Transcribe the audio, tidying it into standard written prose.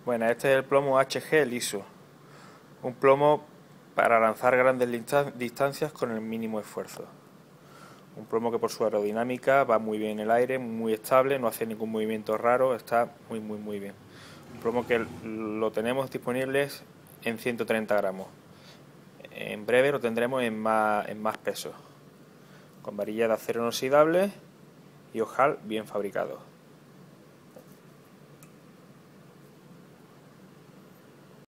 Bueno, este es el plomo HG liso, un plomo para lanzar grandes distancias con el mínimo esfuerzo. Un plomo que por su aerodinámica va muy bien en el aire, muy estable, no hace ningún movimiento raro, está muy bien. Un plomo que lo tenemos disponible en 130 gramos. En breve lo tendremos en más peso, con varilla de acero inoxidable y ojal bien fabricado.